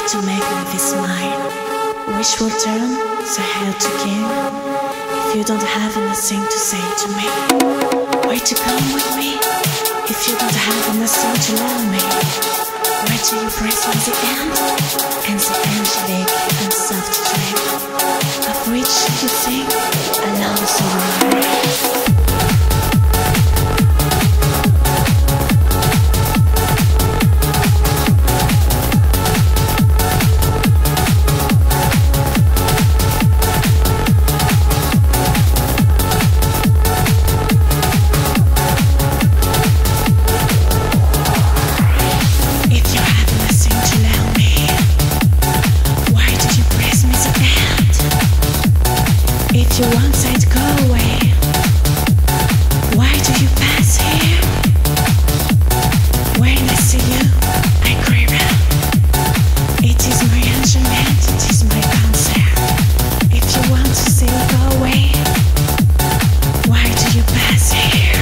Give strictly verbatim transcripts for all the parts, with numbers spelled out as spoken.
to make life is mine. Wish will turn the head to king. If you don't have anything to say to me, why to come with me? If you don't have anything to love me, why do you press on the end? And the angelic and soft dream of which you think I love so much. If you want it, go away. Why do you pass here? When I see you, I crave out. It is my enjoyment, it is my concert. If you want to say go away, why do you pass here?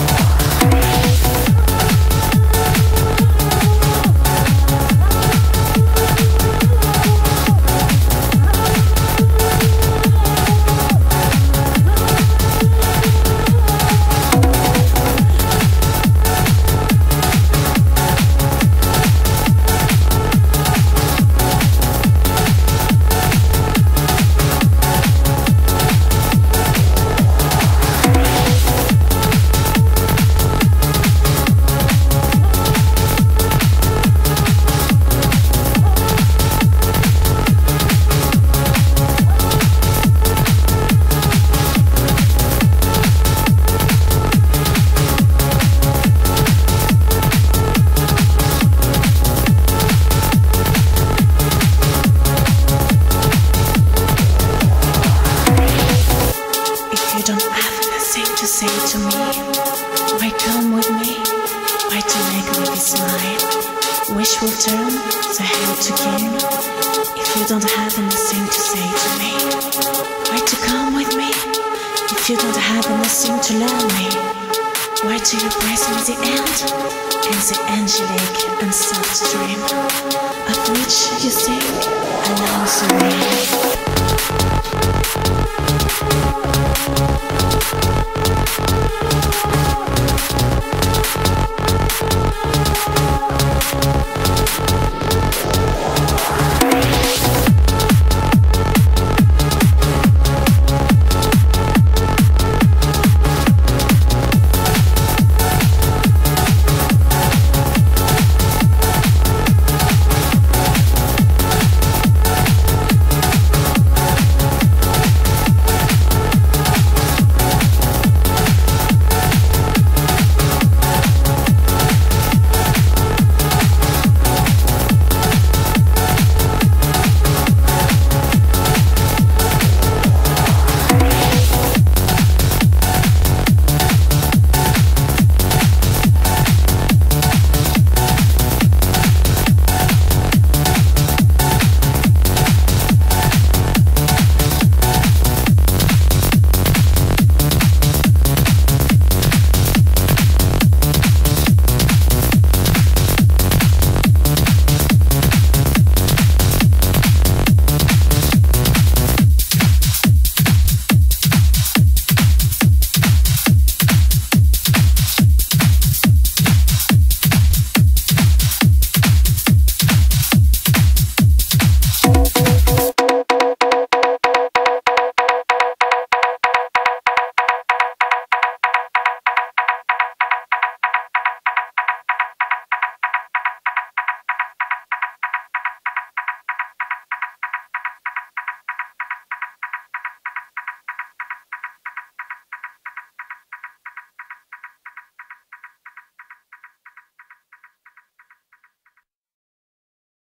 You don't have nothing to say to me. Why come with me? Why to make me be smile? Wish will turn the head to king. If you don't have anything to say to me, why to come with me? If you don't have anything to love me, why do you press me the end? And the angelic and soft dream of which you think I love so much.